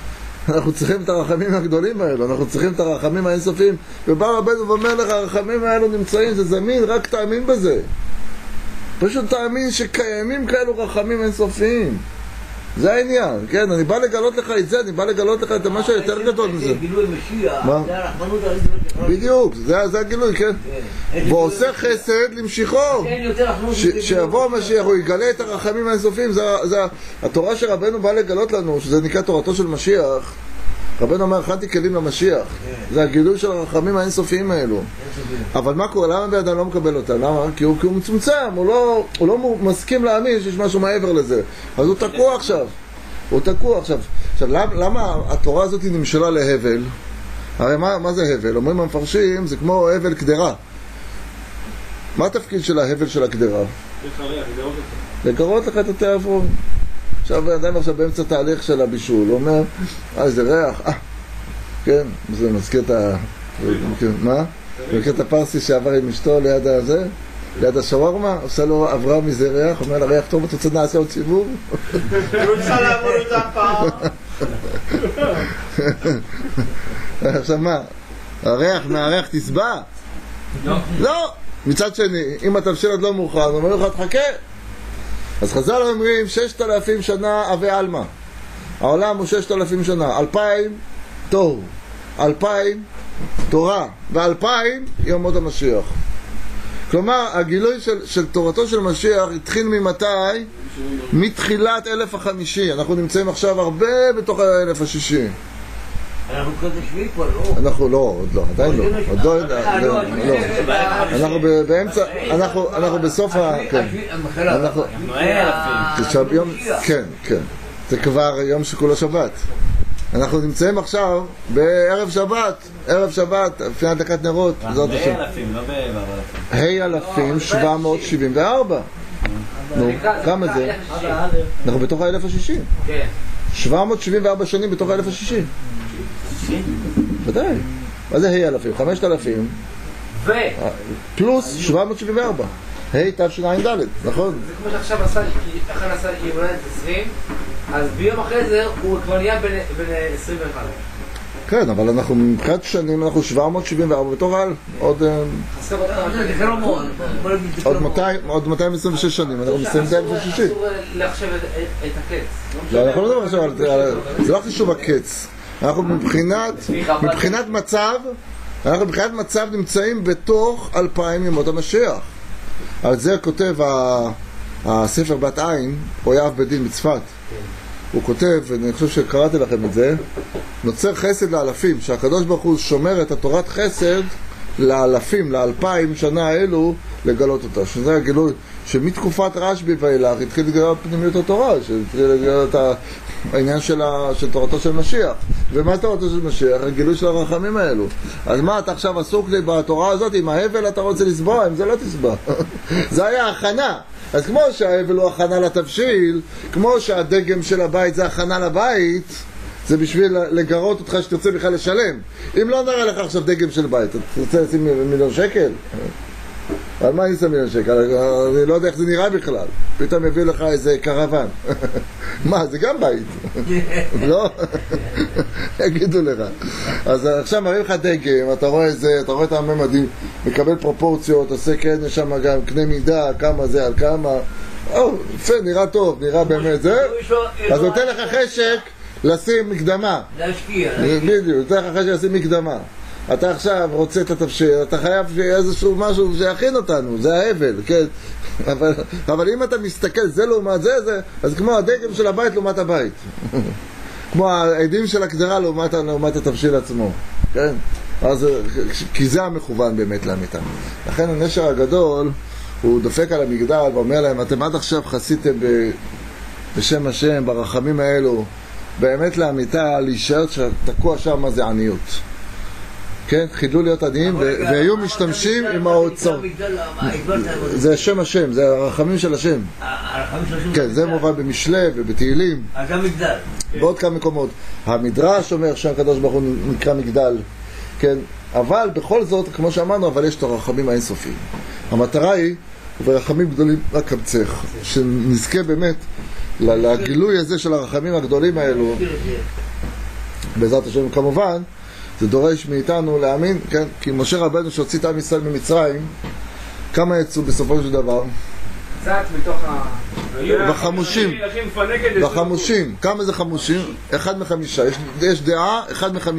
אנחנו צריכים את הרחמים הגדולים האלו, אנחנו צריכים את הרחמים האינסופיים, ובא רבנו ואומר לך, הרחמים האלו נמצאים, זה זמין, רק תאמין בזה. פשוט תאמין שקיימים כאלו רחמים אינסופיים. זה העניין, כן? אני בא לגלות לך את זה, אני בא לגלות לך את המשהו היותר גדול מזה. גילוי משיח, זה הרחמנות הכי גדולה. בדיוק, זה הגילוי, כן? ועושה חסד למשיכו. שיבוא המשיח, הוא יגלה את הרחמים האינסופיים. זה התורה שרבנו בא לגלות לנו, שזה נקרא תורתו של משיח. רבנו אומר, הכנתי כלים למשיח. זה הגילוי של הרחמים האינסופיים האלו. אבל מה קורה? למה בן אדם לא מקבל אותם? למה? כי הוא מצומצם, הוא לא מסכים להאמין שיש משהו מעבר לזה. אז הוא תקוע עכשיו. עכשיו, למה התורה הזאת נמשלה להבל? הרי מה זה הבל? אומרים המפרשים, זה כמו הבל קדרה. מה התפקיד של ההבל של הקדרה? לגרות לך את התיאבון. עכשיו אדם עכשיו באמצע תהליך של הבישול, הוא אומר, איזה ריח, כן, זה מזכיר את מה? מזכיר את הפרסי שעבר עם אשתו ליד הזה, ליד השווארמה, עושה לו עברה מזה ריח, אומר לה, ריח טוב, אתה רוצה נעשה עוד סיבוב? הוא רוצה לעבור אותם פעם. עכשיו מה? מהריח תסבע? לא! מצד שני, אם התבשיל עוד לא מוכן, הוא אומר לך, תחכה. אז חז"ל אומרים 6,000 שנה אבי אלמה. העולם הוא 6,000 שנה, 2,000 תוהו, 2,000 תורה, ו2,000 ימות המשיח. כלומר, הגילוי של תורתו של משיח התחיל ממתי? מתחילת 1050. אנחנו נמצאים עכשיו הרבה בתוך 1060. אנחנו קודם שביעי פה, לא? אנחנו לא, עוד לא, עדיין לא. אנחנו באמצע, אנחנו בסוף כן. זה כבר יום שכולו שבת. אנחנו נמצאים עכשיו בערב שבת, לפני הדלקת נרות. אלפים, לא אלפים 774. נו, כמה זה? אנחנו בתוך ה-1060. כן. 774 שנים בתוך ה-1060. ודאי. מה זה אלפים? 5,000 פלוס 774. תשע"ד, נכון? זה כמו שעכשיו עשה ימולדת 20, אז ביום אחרי זה הוא כבר נהיה בין 21. כן, אבל אנחנו מבחינת שנים, אנחנו 774 בתוך עוד 226 שנים, אנחנו מסיים את 1060. אסור לחשב את הקץ. לא, אנחנו לא מדברים עכשיו על זה, לא חישוב הקץ. אנחנו מבחינת מצב נמצאים בתוך 2,000 ימות המשיח. על זה כותב הספר בת עין, אויב בדין מצפת. הוא כותב, ואני חושב שקראתי לכם את זה, נוצר חסד לאלפים, שהקדוש ברוך הוא שומר את התורת חסד לאלפים, ל2,000 שנה האלו, לגלות אותה. שזה הגילוי שמתקופת רשב"י ואילך התחיל לגלות פנימיות התורה, שהתחיל לגלות העניין של תורתו של משיח. ומה תורתו של משיח? הגילוי של הרחמים האלו. אז מה, אתה עכשיו עסוק לי בתורה הזאת, עם ההבל אתה רוצה לסבוע, אם זה לא תסבע. זה היה הכנה. אז כמו שההבל הוא הכנה לתבשיל, כמו שהדגם של הבית זה הכנה לבית, זה בשביל לגרות אותך שתרצה בכלל לשלם. אם לא נראה לך עכשיו דגם של בית, אתה רוצה לשים $1,000,000? על מה אני שם $1,000,000? אני לא יודע איך זה נראה בכלל. פתאום יביא לך איזה קרוון. מה, זה גם בית? לא? יגידו לך. אז עכשיו מראים לך דגם, אתה רואה את הממדים, מקבל פרופורציות, עושה כן, יש שם גם קנה מידה, כמה זה על כמה. יפה, נראה טוב, נראה באמת זה. אז נותן לך חשק לשים מקדמה. להשקיע. בדיוק, נותן לך חשק לשים מקדמה. אתה עכשיו רוצה את התבשיל, אתה חייב איזשהו משהו שיכין אותנו, זה ההבל, כן? אבל אם אתה מסתכל, זה לעומת זה, אז כמו הדגם של הבית לעומת הבית. כמו העדים של הקדרה לעומת התבשיל עצמו, כן? אז, כי זה המכוון באמת לאמיתה. לכן הנשר הגדול, הוא דופק על המגדל ואומר להם, אתם עד עכשיו חסיתם בשם השם, ברחמים האלו, באמת לאמיתה, להישאר שתקוע שם זה עניות. כן, חידלו להיות עניים והיו משתמשים עם האוצר. זה שם השם, זה הרחמים של השם. כן, זה מובן במשלי ובתהילים. אז המגדל. בעוד כמה מקומות. המדרש אומר שהקדוש ברוך הוא נקרא מגדל. כן, אבל בכל זאת, כמו שאמרנו, אבל יש את הרחמים האינסופיים. המטרה היא, ורחמים גדולים רק קמצך, שנזכה באמת לגילוי הזה של הרחמים הגדולים האלו. בעזרת השם כמובן, זה דורש מאיתנו להאמין, כן? כי משה רבנו שהוציא את עם ישראל ממצרים, כמה יצאו בסופו של דבר? קצת מתוך בחמושים. בחמושים. כמה זה חמושים? 1 מ-5. יש דעה 1 מ-50.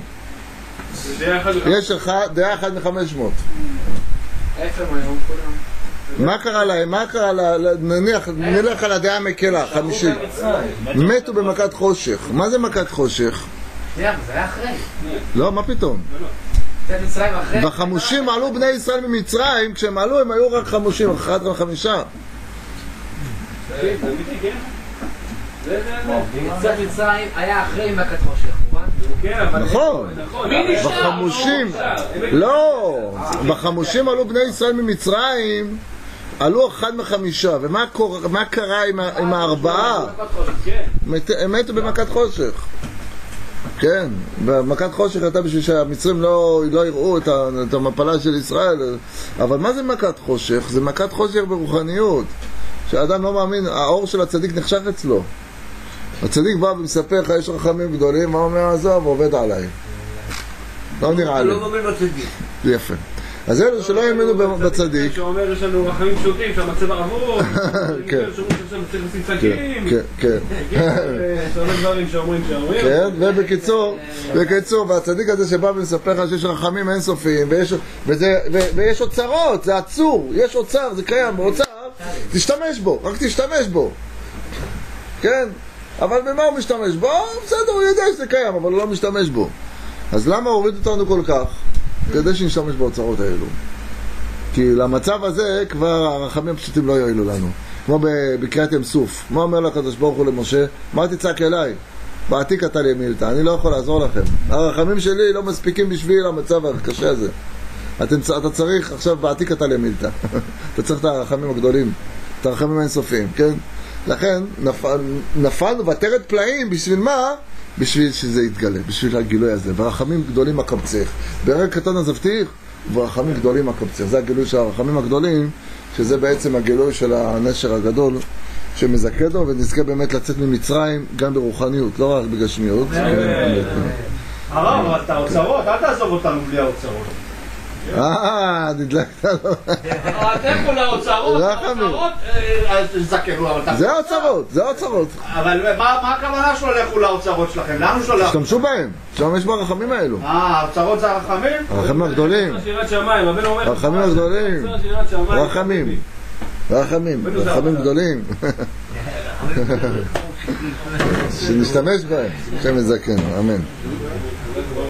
יש דעה 1 מ-500. איפה הם היום כולם? מה קרה להם? מה קרה נלך על הדעה המקלה, 50. מתו במכת חושך. מה זה מכת חושך? זה היה אחרי. לא, מה פתאום? בחמושים עלו בני ישראל ממצרים, כשהם עלו הם היו רק חמושים, 1 מ-5. יציאת מצרים היה אחרי מכת חושך, נכון, בחמושים, לא, בחמושים עלו בני ישראל ממצרים, עלו 1 מ-5, ומה קרה עם הארבעה? הם מתו במכת חושך. כן, במכת חושך הייתה בשביל שהמצרים לא יראו את המפלה של ישראל. אבל מה זה מכת חושך? זה מכת חושך ברוחניות, שהאדם לא מאמין, האור של הצדיק נחשך אצלו. הצדיק בא ומספר לך, יש רחמים גדולים, מה אומר? עזוב, עובד עליי. לא נראה לי. לא מאמין בצדיק. יפה. אז אלו שלא האמינו בצדיק, שאומר יש לנו רחמים פשוטים, שהמצב עבור, כן, צריך לשים צדיקים, כן, הרבה דברים שאומרים, כן, ובקיצור, והצדיק הזה שבא ומספר לך שיש רחמים אינסופיים, ויש אוצרות, זה עצור, יש אוצר, זה קיים, באוצר, תשתמש בו, רק תשתמש בו, כן? אבל במה הוא משתמש בו? בסדר, הוא יודע שזה קיים, אבל הוא לא משתמש בו. אז למה הוריד אותנו כל כך? כדי שנשתמש באוצרות האלו. כי למצב הזה כבר הרחמים הפשוטים לא יועילו לנו. כמו בקריאת ים סוף. מה אומר לקדוש ברוך הוא למשה? מה תצעק אליי? בעתיק אתה לי מילתא, אני לא יכול לעזור לכם. הרחמים שלי לא מספיקים בשביל המצב הקשה הזה. אתה צריך עכשיו בעתיק אתה לי מילתא. אתה צריך את הרחמים הגדולים, את הרחמים האינסופיים, כן? לכן נפלנו ותרת פלאים, בשביל מה? בשביל שזה יתגלה, בשביל הגילוי הזה. ורחמים גדולים הקבצך. ברק קטן עזבתיך, ורחמים גדולים הקבצך. זה הגילוי של הרחמים הגדולים, שזה בעצם הגילוי של הנשר הגדול, שמזכה לו ונזכה באמת לצאת ממצרים, גם ברוחניות, לא רק בגשמיות. הרב, אבל את האוצרות, אל תעזוב אותנו בלי האוצרות. נדלקת לו. תלכו לאוצרות, האוצרות, זכרו. זה האוצרות. אבל מה הכוונה שלו לכו לאוצרות שלכם? לאן הוא שולח? השתמשו בהם, שם יש ברחמים האלו. האוצרות זה הרחמים? הרחמים הגדולים. הרחמים הגדולים. רחמים גדולים. שנשתמש בהם, שם יזכנו, אמן.